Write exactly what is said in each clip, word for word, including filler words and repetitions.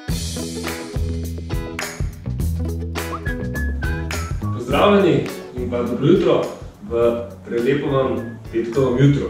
Pozdravljeni in pa dobro jutro v prelepem petkovem jutru.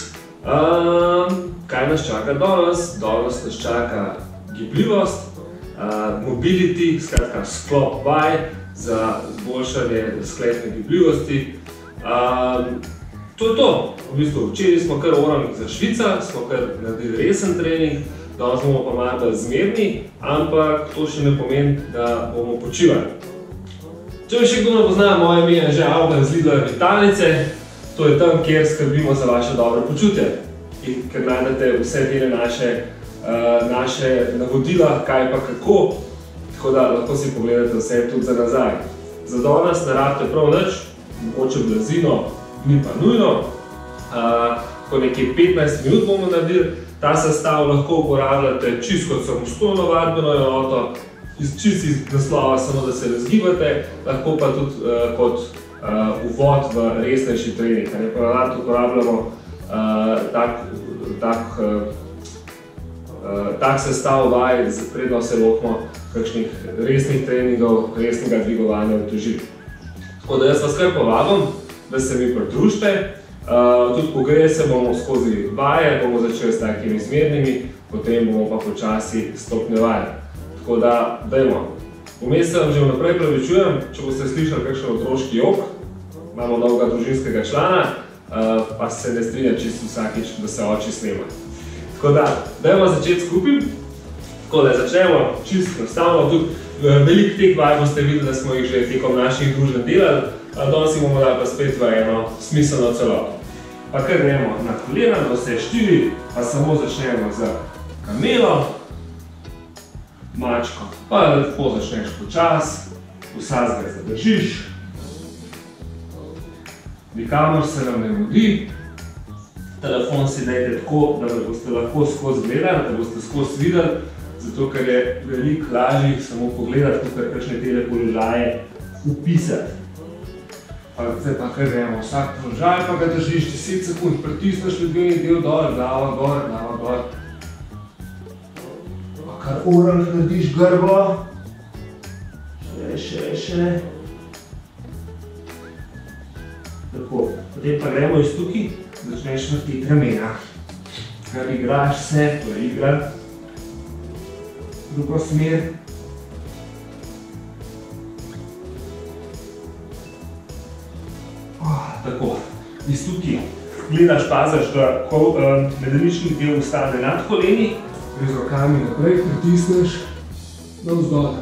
Um, kaj nas čaka danes? Danes nas čaka gibljivost, uh, mobility, skratka sklop vaj za izboljšanje sklepne gibljivosti. Um, to je to. V bistvu, včeraj smo kar oram za Švica, smo kar naredili resen trening, danes bomo pa malo bolj zmerni, ampak to še ne pomeni, da bomo počivali. Če me še kdo ne pozna, moje ime je že Alban z Lidlove Vitalnice. To je tam, kjer skrbimo za vaše dobro počutje. In ker najdete vse dele naše, uh, naše navodila, kaj pa kako, tako da lahko si pogledate vse tudi za nazaj. Za danes ne rabite prav nič, mogoče blazino, ni pa nujno. Uh, tako nekaj petnajst minut bomo naredili. Ta sestav lahko uporabljate čisto kot samostojno vadbeno enoto, čisto iz naslova samo, da se razgibate, lahko pa tudi uh, kot uh, uvod v resnejši trening. Pa rad uporabljamo uh, tak, tak, uh, uh, tak sestav vaj, predno se lotimo kakšnih resnih treningov, resnega dvigovanja uteži. Tako da jaz vas kar povabim, da se mi pridružite. Uh, tudi pogreje se bomo skozi vaje, bomo začeli s takimi zmernimi, potem bomo pa počasi stopnjevali. Tako da, dajmo. Vmes se vam že vnaprej pravičujem, če boste slišali kakšen otroški jok, imamo novega družinskega člana, uh, pa se ne strinja čisto vsakič, da se oči snema. Tako da, dajmo začeti skupaj. Tako da, začnemo čisto enostavno. Tudi veliko teh vaj boste videli, da smo jih že tekom naših družin delali, danes jih bomo dali pa spet v eno smiselno celoto. Pa kar gremo na kolena, na vse štiri, pa samo začnemo z kamelo, mačko, pa lepo začneš počas, vsazga zadržiš, nikamor se nam ne mudi. Telefon si dajte tako, da boste lahko skozi gledali, da boste skozi videli, zato ker je veliko lažje samo pogledati, tukaj kakšne tele položaje upisati. Zdaj pa kar gremo vsak položaj, pa ga držiš deset sekund, pritisneš ljudbeni del dol, glava gor, glava gor. Pa kar oranž narediš grbo. Še, še, še. Tako, potem pa gremo iz tukaj, začneš vrtiti ramena. Kar igraš se, to je igra. Drugo smer. Tako, iz tukaj gledaš, paziš, da medenični del ostane nad koleni, z rokami naprej pritisneš navzdol.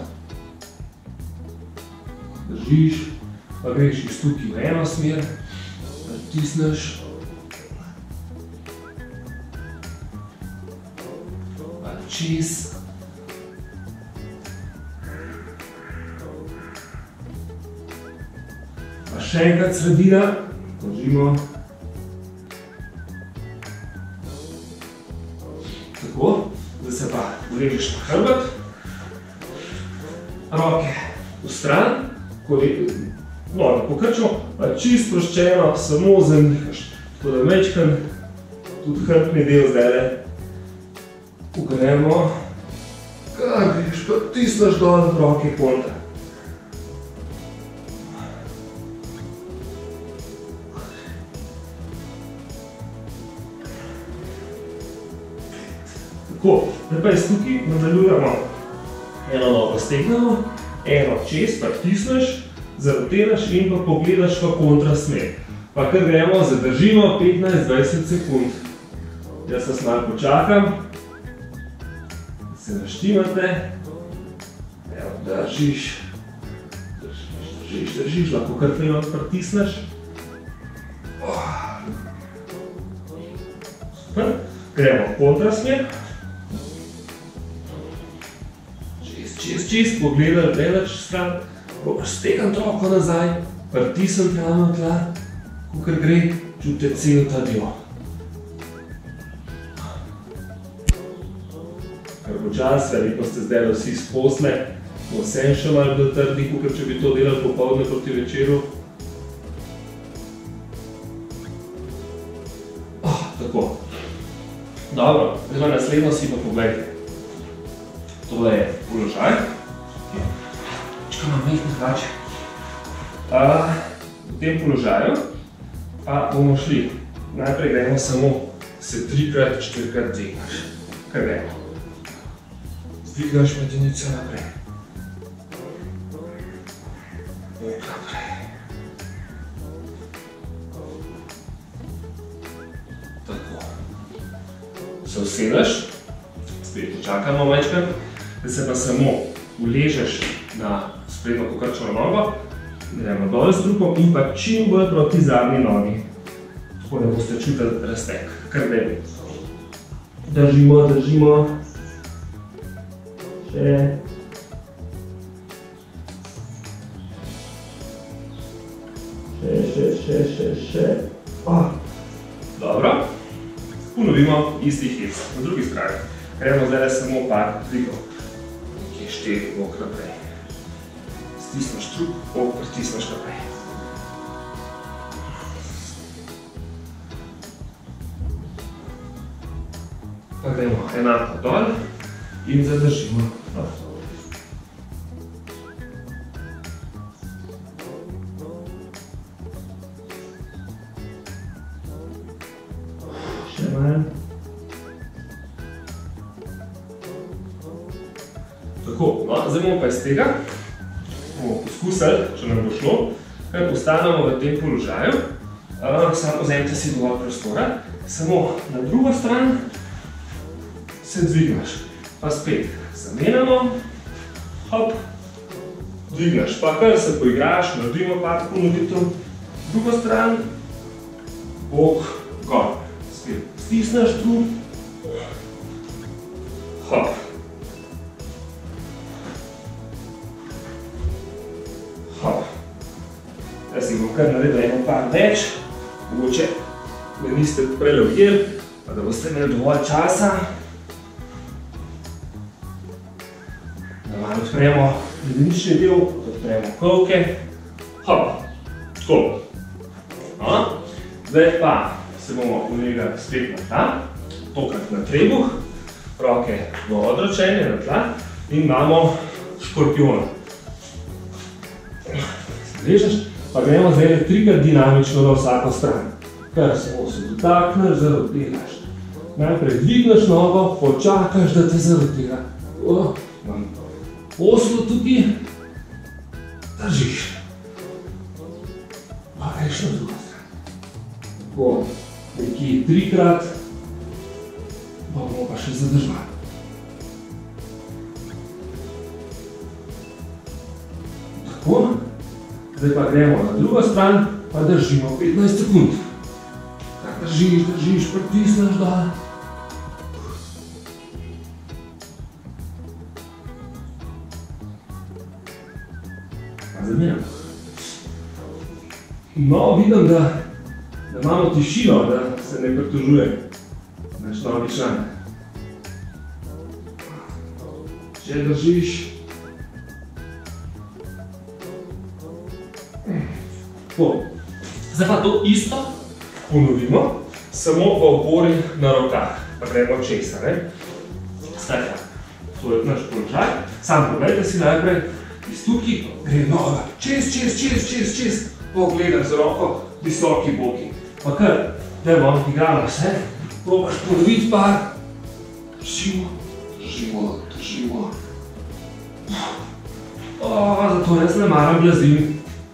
Držiš, pa greš iz tukaj v eno smer, pritisneš. Pa čez. Pa še enkrat sredina. Držimo. Tako, zdaj se pa uležeš na hrbet. Roke v stran, noge pokrčimo, pa čisto sproščeno, samo zanihaš. Tako da mečkam tudi hrbtni del zdajle ugremo. Kar greš, pa tisneš dol roke kontra. Tako, zdaj pa iz tukaj nadaljujemo. Eno nogo stegnemo, eno čez, pa tisneš, zaroteneš in pa pogledaš v kontrasmer. Pa kar gremo, zadržimo petnajst do dvajset sekund. Jaz vas malo počakam, da se naštimate. Evo, držiš, držiš, držiš, držiš, lahko kar fino pritisneš. Super, gremo v kontrasmer. Čez, čez, pogledali delač stran, stegan roko nazaj, pritisnite ravno tla, kakor gre, čutite cel ta del. Kar počas, verjetno ste zdaj vsi s posle, bo vsem še malo bolj trdi, kakor če bi to delali popoldne proti večeru. Oh, tako. Dobro, zdaj naslednjo si pa pogledajte. Tole je položaj. Čekaj, imam mehni hlač. V tem položaju pa bomo šli. Najprej gremo samo se trikrat, štirikrat dvignaš. Kaj gremo? Dvignaš medenico naprej. Bok naprej. Tako. Se usedeš, spet počakamo večkrat, da se pa samo uležeš na sprednjo pokrčeno nogo, gremo dol s trupom in pa čim bolj proti zadnji nogi. Tako da boste čutili raztek. Kar gremo. Držimo, držimo. Še. Še, še, še, še, še. Dobro. Ponovimo isti hec. Na drugi strani. Gremo zdaj samo par dvigov. Nekje štiri bok naprej. Stisneš trup, bok pritisneš naprej. Pa gremo enako dol in zadržimo. Še manj. Tako, no, zdaj bomo pa iz tega bomo poskusili, če nam bo šlo, kaj postanemo v tem položaju. Samo vzemite si dovolj prostora, samo na drugo stran se dvignaš, pa spet zamenjamo, hop, dvignaš, pa kar se poigraš, naredimo par ponovitev, drugo stran, bok, gor, spet stisneš trup, hop, hop, zdaj si bom kar naredil eno par več, mogoče me niste prele ujeli, pa da boste imeli dovolj časa. Odpremo medenični del, odpremo kolke, hop, tako. No, zdaj pa se bomo ulegali spet na tla, tokrat na trebuh, roke v odročenje na tla in imamo škorpiona. Ležeš, pa gremo zdaj trikrat dinamično na vsako stran. Kar samo se dotakneš, zarotiraš. Najprej dvigneš nogo, počakaš, da te zarotira. Oslo tukaj, držiš. Pa greš na drugo stran. Tako, nekje trikrat, pa bomo pa še zadržali. Tako, zdaj pa gremo na drugo stran, pa držimo petnajst sekund. Tak držiš, držiš, pritisneš dol. Zamenjam. No, vidim, da, da imamo tišino, da se ne pritožuje naš novi član. Če držiš. Tako. Zdaj pa to isto ponovimo, samo v opori na rokah. Pa gremo česa, ne? Skratka, to je naš položaj. Sam pogledajte si najprej. Iz tukaj gre noga, čez, čez, čez, čez, čez, pogledaš z roko, visoki boki. Pa kar, da bom igrala vse, probaš ponoviti par, držimo, držimo, držimo. Zato jaz ne maram blazin.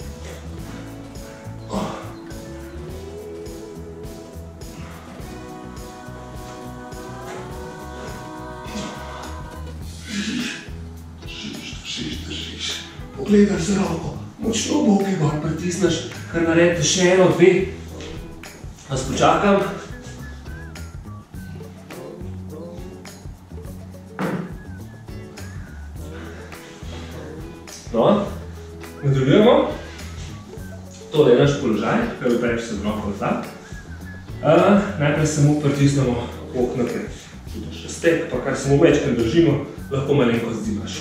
Pogledaš za roko, močno boke gor pritisneš, kar naredite še eno, dve. Vas počakam. No, nadaljujemo. Tole je naš položaj, kar upreš se z roko za. Najprej samo pritisnemo bok naprej. Čutiš raztek, pa kar samo večkrat držimo, lahko malenkost zimaš.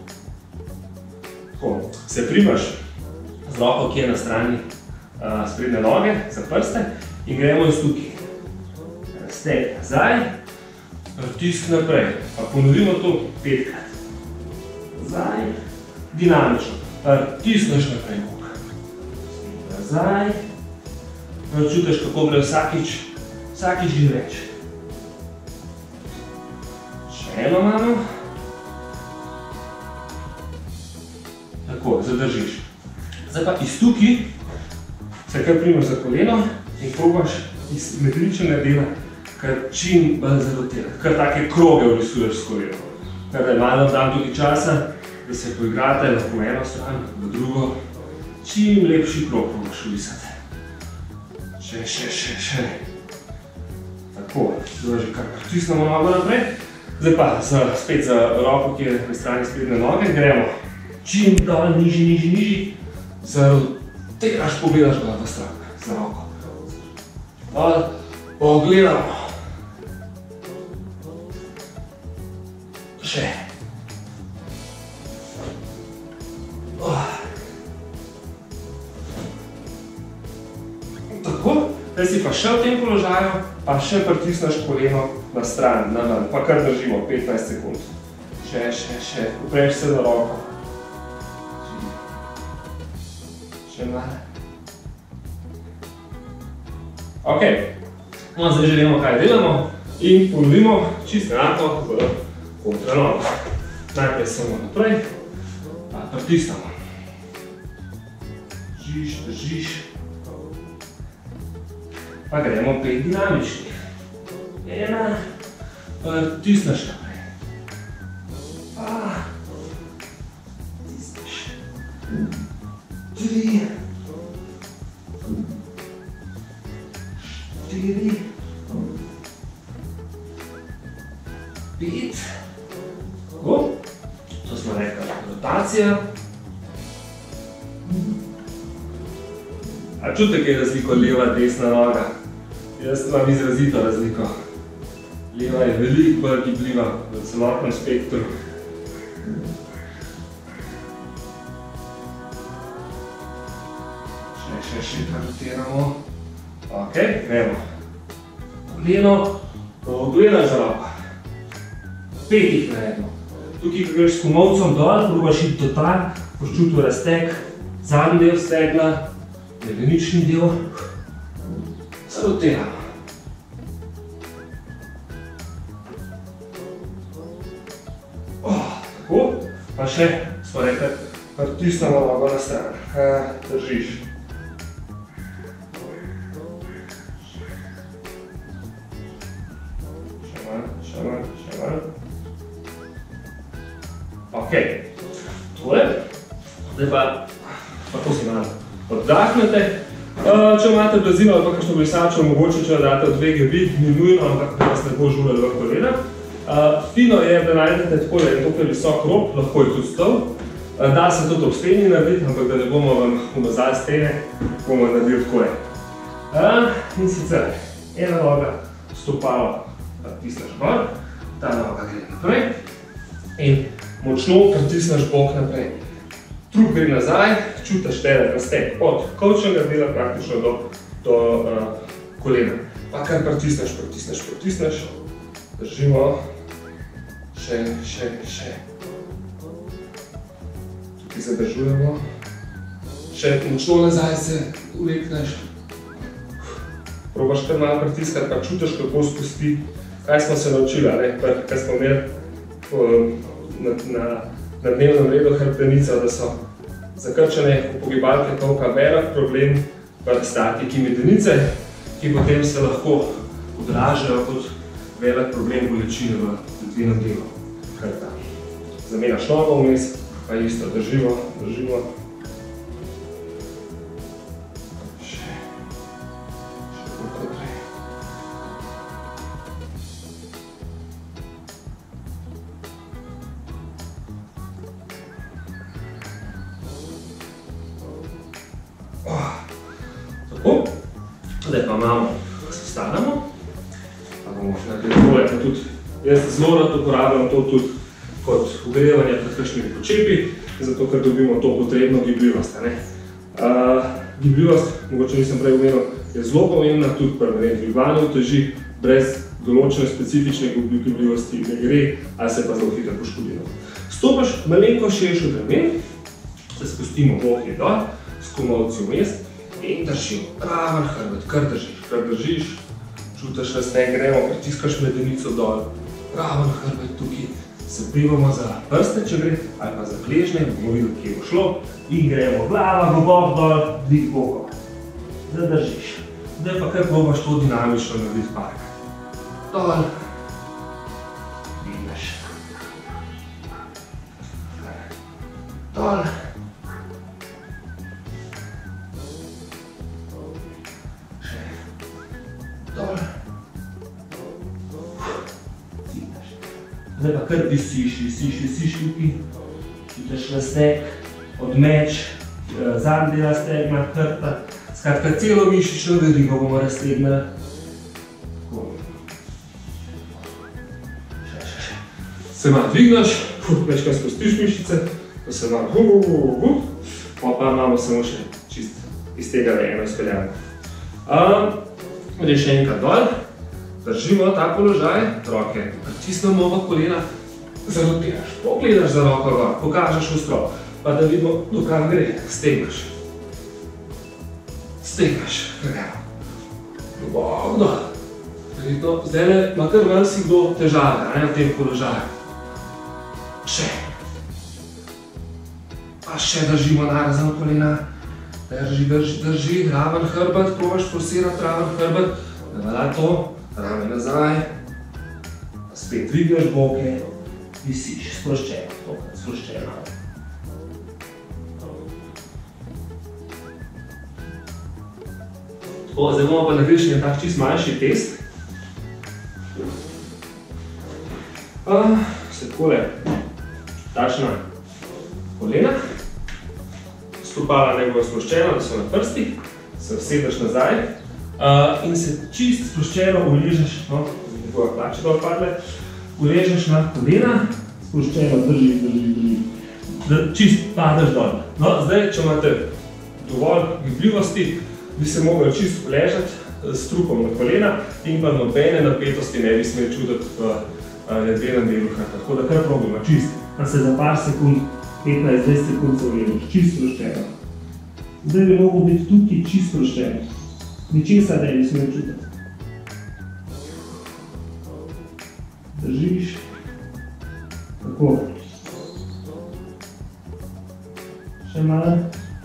Se primaš z roko, ki je na strani sprednje noge, za prste in gremo iz tukaj. Raztek nazaj, pritisk naprej. Pa ponovimo to petkrat. nazaj, dinamično, pritisneš naprej nog, nazaj, čutiš, kako gre vsakič, vsakič gre več. Še eno mano. Tako, zadržiš. Zdaj pa iz tukaj se kar primaš za koleno in probaš iz metričnega dela kar čim bolj zarotirati, kar take kroge vrisuješ s kolenom. Kar da malo dam tudi časa, da se poigrate lahko v eno stran, v drugo. Čim lepši krog probaš vrisati. Še, še, še, še. Tako, zdaj že kar pritisnemo nogo naprej. Zdaj pa spet za roko, ki je na strani sprednje noge, gremo čim dol, nižji, nižji, nižji. Zarotiraš, pogledaš ga v stran, za roko. Dol, pogledamo. Še. Tako, zdaj si pa še v tem položaju, pa še pritisneš koleno na stran, na ven, pa kar držimo petnajst sekund. Še, še, še, upreš se na roko. Še malo. Ok, no zdaj že vemo, kaj delamo in ponovimo čisto enako v kontranogo. Najprej samo naprej, pa pritisnemo. Držiš, držiš. Pa gremo pet dinamičnih. Ena, pritisneš naprej. Pa, pritisneš. Tri, štiri, pet. Tako, to smo rekli, rotacija. A čutek je razliko leva, desna noga? Jaz imam izrazito razliko. Leva je veliko bolj gibljiva v celotnem spektru. Še, še, še kar rotiramo. Ok, gremo. Koleno, pogledaš za roko. Pet jih naredimo. Tukaj, ko greš s komolcem dol, probaš iti do tam, boš čutil razteg, zadnji del stegna, medenični del. Zarotiramo. Tako, pa še, smo rekli, pritisnemo nogo na stran. Držiš. Še manj, še manj, še manj. Ok, tole. Zdaj pa, tako si malo oddahnete. Če imate blazino ali pa kakšno brisačo, mogoče če date v dve gebi, ni nujno, ampak vas ne bo žuleli v kolena. Fino je, da najdete takole en dokaj visok rob, lahko je tudi stol. Da se tudi ob steni narediti, ampak da ne bomo vam umazali stene, bomo naredili takole. In sicer, ena noga, stopalo, pritisneš gor, ta noga gre naprej in močno pritisneš bok naprej. Trup gre nazaj, čutiš tele razteg od kolčnega dela praktično do, do uh, kolena. Pa kar pritisneš, pritisneš, pritisneš. Držimo. Še, še, še. Tukaj zadržujemo. Še močno nazaj se uvekneš. Probaš kar malo pritiskati, pa čutiš, kako spusti. Kaj smo se naučili, ne? Kaj smo imeli uh, na, na na dnevnem redu hrbtenica, da so zakrčene upogibalke tolka velik problem v statiki medenice, ki potem se lahko odražajo kot velik problem bolečine v tetvenem delu hrbta. Zamenjaš nogo vmes, pa isto držimo, držimo. Še, še koliko naprej. Zdaj pa imamo, da se stanemo, pa bomo naredili tole, pa tudi jaz zelo rad uporabljam to tudi kot ogrevanje pred kakšnimi počepi, zato ker dobimo to potrebno gibljivost. Uh, gibljivost, mogoče nisem prej omenil, je zelo pomembna tudi pri dvigovanju uteži, brez določene specifične gibljivosti ne gre, ali se pa zelo hitro poškodimo. Stopiš malenko širše od ramen, se spustimo boki dol, s komolci vmes in držimo. Raven hrbet, kar držiš, kar držiš. Čutiš, da se gremo, pritiskaš medenico dol. Raven hrbet tukaj. Se privamo za prste, če gre, ali pa za gležnje, bomo videli, kje bo šlo. In gremo glava, globok dol, dvig bokov. Zadržiš. Zdaj pa kar probaš to dinamično narediti park. Dol. Dvigneš. Dol. Še. Dol. Zdaj pa kar visiš, visiš, visiš tukaj. Čutiš razteg, odmeč, zadnji dela stegna, hrbta. Skratka, celo mišično verigo bomo raztegnili. Tako. Še, še, še. Se malo dvigneš, večkrat spustiš mišice, da se malo hu, hu, hu, hu. Pa imamo samo še čist iz tega eno izpeljano. Greš še enkrat dol. Držimo ta položaj, roke pritisnemo v kolena, zarotiraš, pogledaš za roko gor, pokažeš ostro, pa da vidimo, do kam gre, stegnaš. Stegnaš, gremo. Globok dol. Verjetno, zdajle ima kar marsi kdo težave, ne, v tem položaju. Še. Pa še držimo narazno kolena. Drži, drži, drži, raven hrbet, probaš forsirati raven hrbet, da velja to. Rame nazaj, spet dvigneš boke, visiš, sproščeno, tokrat sproščeno. Tako, zdaj bomo pa naredili še tak čist manjši test. Se takole, takšna kolena, stopala naj bo sproščeno, da so na prstih, se vsedeš nazaj. Uh, in se čist sproščeno uležeš, no, nekaj plače dol padle, uležeš na kolena, sproščeno drži, drži, drži, da čist padeš dol. No, zdaj, če imate dovolj gibljivosti, bi se mogli čist uležati s trupom na kolena in pa nobene napetosti ne bi smeli čutiti v ledvenem delu hrbta. Tako da kar probujemo čist, pa se za par sekund, petnajst do dvajset sekund se uležeš, čist sproščeno. Zdaj bi mogel biti tukaj čist sproščeno. Ničesa ne bi smel čutiti. Držiš. Tako. Še malo.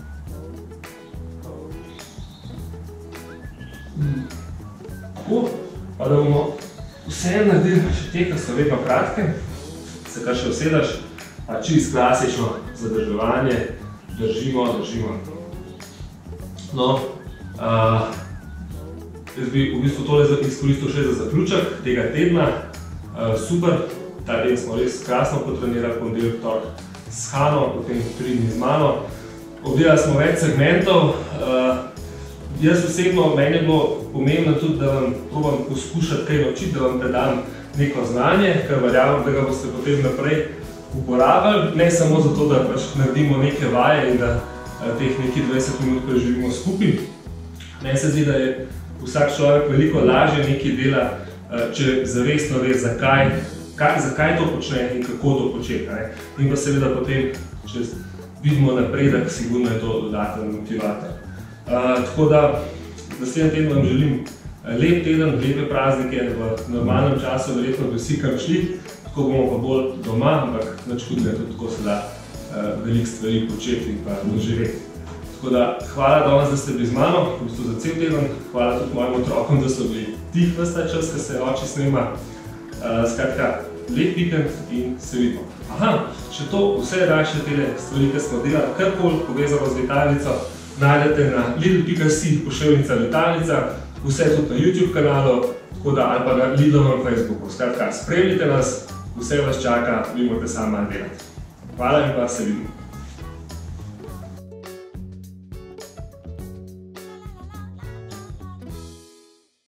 Tako. Pa da bomo vse naredili, še te, ki so vedno kratke, se kar še usedaš, pa čist klasično zadrževanje, držimo, držimo. No, uh, jaz bi v bistvu tole izkoristil še za zaključek tega tedna. Uh, super, ta teden smo res krasno potrenirali, ponedeljek, torek s Hano, potem tri dni z mano. Obdelali smo več segmentov. Uh, jaz osebno, meni je bilo pomembno tudi, da vam probam poskušati kaj naučiti, da vam predam neko znanje, ker verjamem, da ga boste potem naprej uporabljali. Ne samo zato, da pač naredimo neke vaje in da uh, teh nekaj dvajset minut preživimo skupaj. Meni se zdi, da je vsak človek veliko lažje nekaj dela, če zavestno ve, zakaj, kaj, zakaj to počne in kako to počeka. Ne? In pa seveda potem, če vidimo napredek, sigurno je to dodaten motivator. Uh, tako da, naslednji teden vam želim lep teden, lepe praznike, v normalnem času verjetno bi vsi kam šli, tako bomo pa bolj doma, ampak nič hudega, tudi tako se da uh, veliko stvari početi in pa doživeti. Tako da, hvala danes, da ste bili z mano, v bistvu za cel teden. Hvala tudi mojim otrokom, da so bili tih ves ta čas, ko se oči snema. Uh, skratka, lep vikend in se vidimo. Aha, še to, vse daljše tele stvari, ki smo delali, karkoli povezano z letalnico, najdete na lidl pika si pošiljnica letalnica, vse tudi na YouTube kanalu, tako da, ali pa na Lidlovem Facebooku. Skratka, spremljite nas, vse vas čaka, vi morate sam malo delati. Hvala in pa se vidimo.